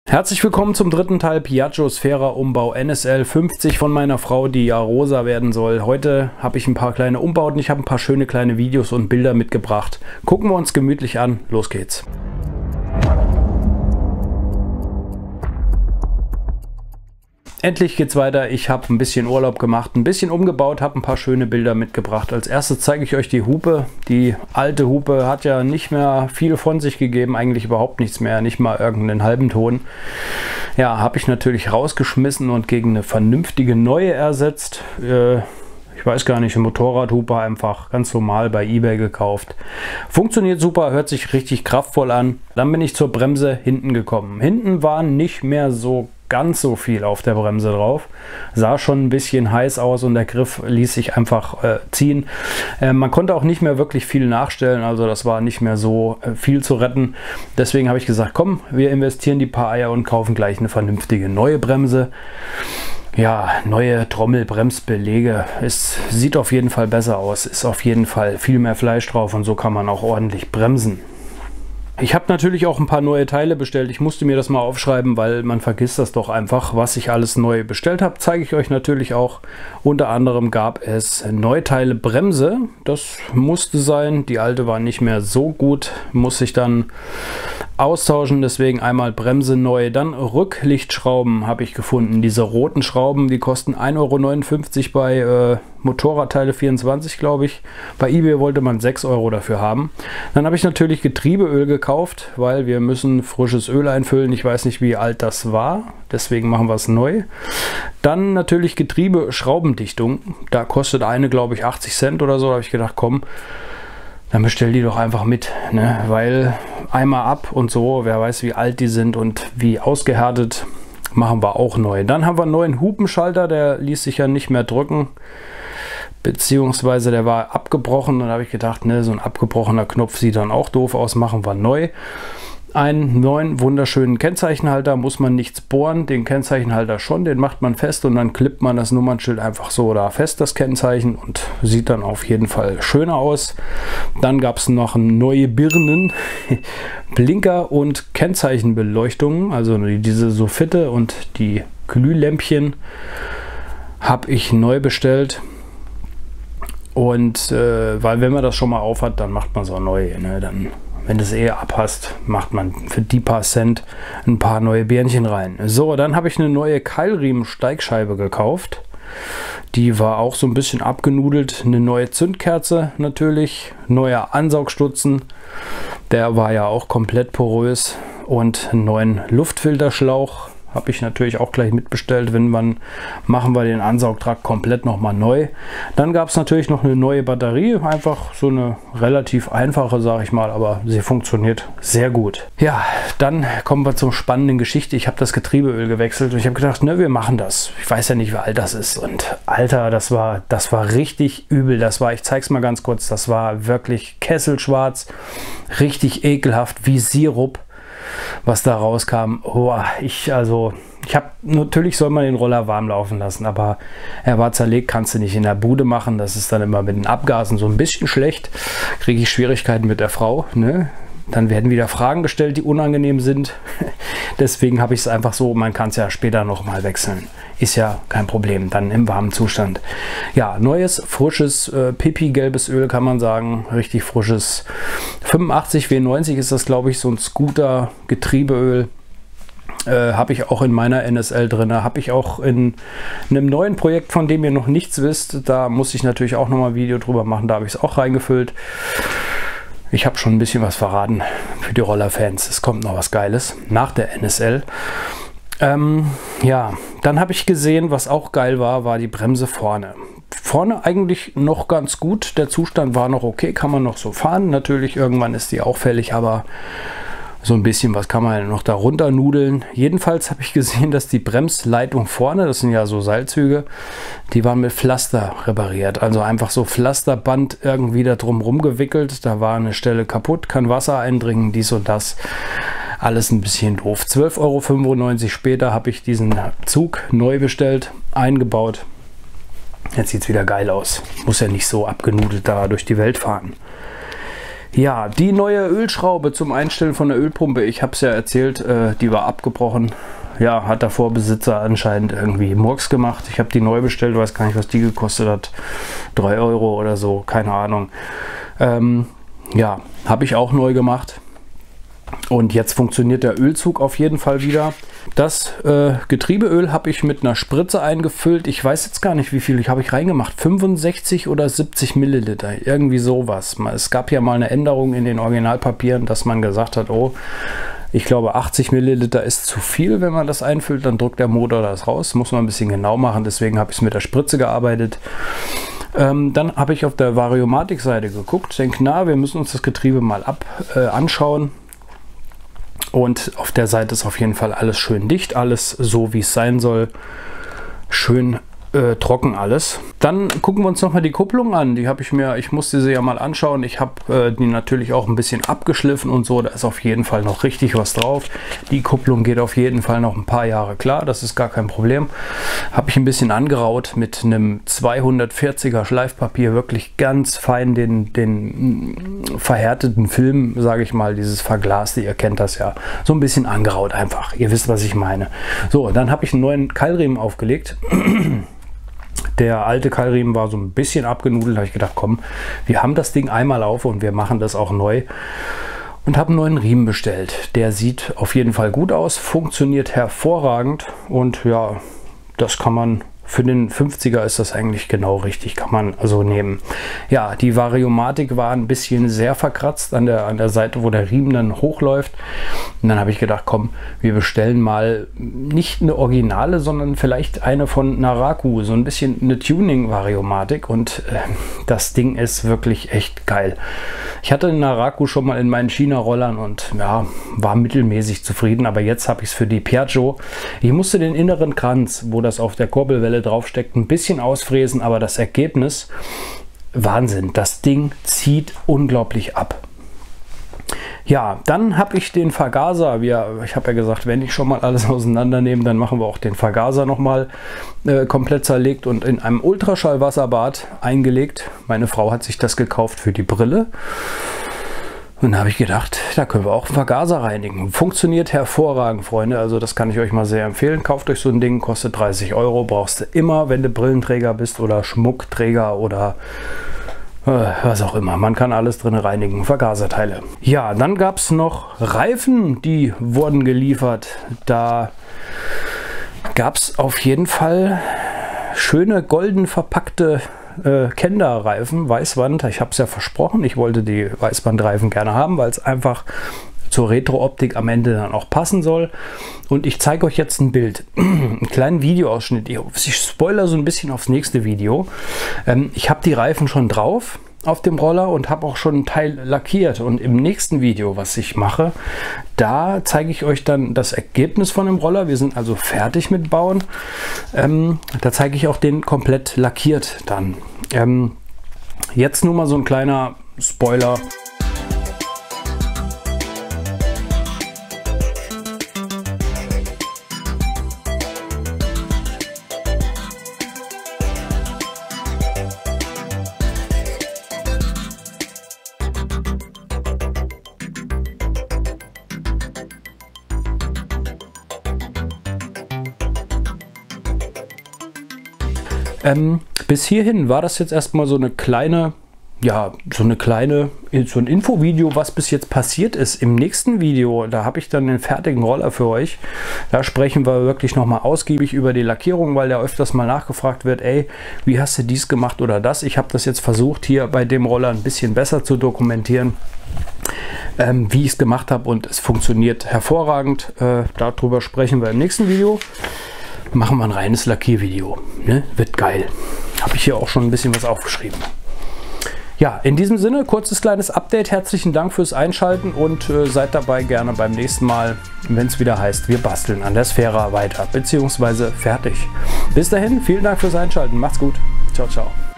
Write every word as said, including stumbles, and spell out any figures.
Herzlich willkommen zum dritten Teil Piaggio Sfera Umbau N S L fünfzig von meiner Frau, die ja rosa werden soll. Heute habe ich ein paar kleine Umbauten, ich habe ein paar schöne kleine Videos und Bilder mitgebracht. Gucken wir uns gemütlich an, los geht's. Endlich geht's weiter. Ich habe ein bisschen Urlaub gemacht, ein bisschen umgebaut, habe ein paar schöne Bilder mitgebracht. Als erstes zeige ich euch die Hupe. Die alte Hupe hat ja nicht mehr viel von sich gegeben, eigentlich überhaupt nichts mehr, nicht mal irgendeinen halben Ton. Ja, habe ich natürlich rausgeschmissen und gegen eine vernünftige neue ersetzt. Äh, Ich weiß gar nicht, eine Motorradhupe einfach ganz normal bei eBay gekauft. Funktioniert super, hört sich richtig kraftvoll an. Dann bin ich zur Bremse hinten gekommen. Hinten war nicht mehr so ganz so viel auf der Bremse drauf. Sah schon ein bisschen heiß aus und der Griff ließ sich einfach äh, ziehen. Äh, man konnte auch nicht mehr wirklich viel nachstellen, also das war nicht mehr so äh, viel zu retten. Deswegen habe ich gesagt, komm, wir investieren die paar Eier und kaufen gleich eine vernünftige neue Bremse. Ja, neue Trommelbremsbeläge. Es sieht auf jeden Fall besser aus, ist auf jeden Fall viel mehr Fleisch drauf und so kann man auch ordentlich bremsen. Ich habe natürlich auch ein paar neue Teile bestellt. Ich musste mir das mal aufschreiben, weil man vergisst das doch einfach, was ich alles neu bestellt habe. Zeige ich euch natürlich auch. Unter anderem gab es Neuteile Bremse. Das musste sein. Die alte war nicht mehr so gut. Muss ich dann austauschen. Deswegen einmal Bremse neu. Dann Rücklichtschrauben habe ich gefunden. Diese roten Schrauben, die kosten ein Euro neunundfünfzig bei äh, Motorradteile vierundzwanzig, glaube ich. Bei eBay wollte man sechs Euro dafür haben. Dann habe ich natürlich Getriebeöl gekauft, weil wir müssen frisches Öl einfüllen. Ich weiß nicht, wie alt das war, deswegen machen wir es neu. Dann natürlich Getriebe-Schraubendichtung. Da kostet eine, glaube ich, achtzig Cent oder so. Da habe ich gedacht, komm, dann bestell die doch einfach mit, ne? Weil einmal ab und so, wer weiß, wie alt die sind und wie ausgehärtet, machen wir auch neu. Dann haben wir einen neuen Hupenschalter, der ließ sich ja nicht mehr drücken. Beziehungsweise der war abgebrochen und da habe ich gedacht, ne, so ein abgebrochener Knopf sieht dann auch doof aus, machen wir neu. Einen neuen wunderschönen Kennzeichenhalter, muss man nichts bohren, den Kennzeichenhalter schon, den macht man fest und dann klippt man das Nummernschild einfach so da fest, das Kennzeichen, und sieht dann auf jeden Fall schöner aus. Dann gab es noch neue Birnen, Blinker und Kennzeichenbeleuchtungen, also diese Soffitte und die Glühlämpchen habe ich neu bestellt. Und äh, weil wenn man das schon mal auf hat, dann macht man es auch neu. Ne? Dann, wenn du es eh abhast, macht man für die paar Cent ein paar neue Bärnchen rein. So, dann habe ich eine neue Keilriemen-Steigscheibe gekauft. Die war auch so ein bisschen abgenudelt. Eine neue Zündkerze natürlich, neuer Ansaugstutzen. Der war ja auch komplett porös. Und einen neuen Luftfilterschlauch habe ich natürlich auch gleich mitbestellt. Wenn man, machen wir den Ansaugtrakt komplett nochmal neu. Dann gab es natürlich noch eine neue Batterie. Einfach so eine relativ einfache, sage ich mal, aber sie funktioniert sehr gut. Ja, dann kommen wir zur spannenden Geschichte. Ich habe das Getriebeöl gewechselt und ich habe gedacht, ne, wir machen das. Ich weiß ja nicht, wie alt das ist. Und Alter, das war, das war richtig übel. Das war, ich zeige es mal ganz kurz, das war wirklich kesselschwarz. Richtig ekelhaft, wie Sirup, was da rauskam. Oh, ich also, ich habe, natürlich soll man den Roller warm laufen lassen, aber er war zerlegt, kannst du nicht in der Bude machen. Das ist dann immer mit den Abgasen so ein bisschen schlecht. Kriege ich Schwierigkeiten mit der Frau, ne? Dann werden wieder Fragen gestellt, die unangenehm sind. Deswegen habe ich es einfach so, man kann es ja später noch mal wechseln. Ist ja kein Problem, dann im warmen Zustand. Ja, neues, frisches, äh, pipi-gelbes Öl kann man sagen. Richtig frisches. fünfundachtzig W neunzig ist das, glaube ich, so ein Scooter-Getriebeöl. Äh, habe ich auch in meiner N S L drin. Habe ich auch in einem neuen Projekt, von dem ihr noch nichts wisst. Da muss ich natürlich auch noch mal ein Video drüber machen. Da habe ich es auch reingefüllt. Ich habe schon ein bisschen was verraten für die Rollerfans. Es kommt noch was Geiles nach der N S L. Ähm, ja, dann habe ich gesehen, was auch geil war, war die Bremse vorne. Vorne eigentlich noch ganz gut. Der Zustand war noch okay, kann man noch so fahren. Natürlich, irgendwann ist die auch fällig, aber so ein bisschen was kann man noch darunter nudeln. Jedenfalls habe ich gesehen, dass die Bremsleitung vorne, das sind ja so Seilzüge, die waren mit Pflaster repariert. Also einfach so Pflasterband irgendwie da drum rumgewickelt. Da war eine Stelle kaputt, kann Wasser eindringen, dies und das. Alles ein bisschen doof. zwölf Euro fünfundneunzig später habe ich diesen Zug neu bestellt, eingebaut. Jetzt sieht es wieder geil aus. Muss ja nicht so abgenudelt da durch die Welt fahren. Ja, die neue Ölschraube zum Einstellen von der Ölpumpe, ich habe es ja erzählt, äh, die war abgebrochen. Ja, hat der Vorbesitzer anscheinend irgendwie Murks gemacht. Ich habe die neu bestellt, weiß gar nicht, was die gekostet hat. drei Euro oder so, keine Ahnung. Ähm, ja, habe ich auch neu gemacht. Und jetzt funktioniert der Ölzug auf jeden Fall wieder. Das äh, Getriebeöl habe ich mit einer Spritze eingefüllt. Ich weiß jetzt gar nicht, wie viel ich habe ich reingemacht. fünfundsechzig oder siebzig Milliliter, irgendwie sowas. Es gab ja mal eine Änderung in den Originalpapieren, dass man gesagt hat, oh, ich glaube achtzig Milliliter ist zu viel, wenn man das einfüllt, dann drückt der Motor das raus. Muss man ein bisschen genau machen, deswegen habe ich es mit der Spritze gearbeitet. Ähm, dann habe ich auf der Variomatic-Seite geguckt, denke, na, wir müssen uns das Getriebe mal ab äh, anschauen. Und auf der Seite ist auf jeden Fall alles schön dicht, alles so wie es sein soll, schön äh, trocken alles. Dann gucken wir uns noch mal die Kupplung an. Die habe ich mir, ich musste sie ja mal anschauen. Ich habe äh, die natürlich auch ein bisschen abgeschliffen und so. Da ist auf jeden Fall noch richtig was drauf. Die Kupplung geht auf jeden Fall noch ein paar Jahre klar. Das ist gar kein Problem. Habe ich ein bisschen angeraut mit einem zweihundertvierziger Schleifpapier. Wirklich ganz fein den, den verhärteten Film, sage ich mal, dieses Verglaste. Ihr kennt das ja. So ein bisschen angeraut einfach. Ihr wisst, was ich meine. So, dann habe ich einen neuen Keilriemen aufgelegt. Der alte Keilriemen war so ein bisschen abgenudelt. Da habe ich gedacht, komm, wir haben das Ding einmal auf und wir machen das auch neu. Und habe einen neuen Riemen bestellt. Der sieht auf jeden Fall gut aus, funktioniert hervorragend und ja, das kann man... Für den fünfziger ist das eigentlich genau richtig, kann man also nehmen. Ja, die Variomatic war ein bisschen sehr verkratzt an der, an der Seite, wo der Riemen dann hochläuft. Und dann habe ich gedacht, komm, wir bestellen mal nicht eine Originale, sondern vielleicht eine von Naraku. So ein bisschen eine Tuning-Variomatic und äh, das Ding ist wirklich echt geil. Ich hatte Naraku schon mal in meinen China-Rollern und ja, war mittelmäßig zufrieden, aber jetzt habe ich es für die Piaggio. Ich musste den inneren Kranz, wo das auf der Kurbelwelle draufsteckt, ein bisschen ausfräsen, aber das Ergebnis, Wahnsinn, das Ding zieht unglaublich ab. Ja, dann habe ich den Vergaser, wir, ich habe ja gesagt, wenn ich schon mal alles auseinandernehme, dann machen wir auch den Vergaser nochmal äh, komplett zerlegt und in einem Ultraschallwasserbad eingelegt. Meine Frau hat sich das gekauft für die Brille. Und da habe ich gedacht, da können wir auch einen Vergaser reinigen. Funktioniert hervorragend, Freunde. Also das kann ich euch mal sehr empfehlen. Kauft euch so ein Ding, kostet dreißig Euro. Brauchst du immer, wenn du Brillenträger bist oder Schmuckträger oder äh, was auch immer. Man kann alles drin reinigen, Vergaserteile. Ja, dann gab es noch Reifen, die wurden geliefert. Da gab es auf jeden Fall schöne golden verpackte Äh, Kenda-Reifen, Weißwand. Ich habe es ja versprochen, ich wollte die Weißbandreifen gerne haben, weil es einfach zur Retro-Optik am Ende dann auch passen soll. Und ich zeige euch jetzt ein Bild, einen kleinen Videoausschnitt. Ich spoilere so ein bisschen aufs nächste Video. Ähm, ich habe die Reifen schon drauf auf dem Roller und habe auch schon einen Teil lackiert. Und im nächsten Video, was ich mache, da zeige ich euch dann das Ergebnis von dem Roller. Wir sind also fertig mit Bauen. Ähm, da zeige ich auch den komplett lackiert dann. Ähm, jetzt nur mal so ein kleiner Spoiler. Ähm, bis hierhin war das jetzt erstmal so eine kleine, ja, so eine kleine, so ein Infovideo, was bis jetzt passiert ist. Im nächsten Video, da habe ich dann den fertigen Roller für euch. Da sprechen wir wirklich nochmal ausgiebig über die Lackierung, weil da öfters mal nachgefragt wird, ey, wie hast du dies gemacht oder das? Ich habe das jetzt versucht, hier bei dem Roller ein bisschen besser zu dokumentieren, ähm, wie ich es gemacht habe, und es funktioniert hervorragend. Äh, darüber sprechen wir im nächsten Video. Machen wir ein reines Lackiervideo. Ne? Wird geil. Habe ich hier auch schon ein bisschen was aufgeschrieben. Ja, in diesem Sinne, kurzes kleines Update. Herzlichen Dank fürs Einschalten und äh, seid dabei gerne beim nächsten Mal, wenn es wieder heißt, wir basteln an der Sphera weiter, beziehungsweise fertig. Bis dahin, vielen Dank fürs Einschalten. Macht's gut. Ciao, ciao.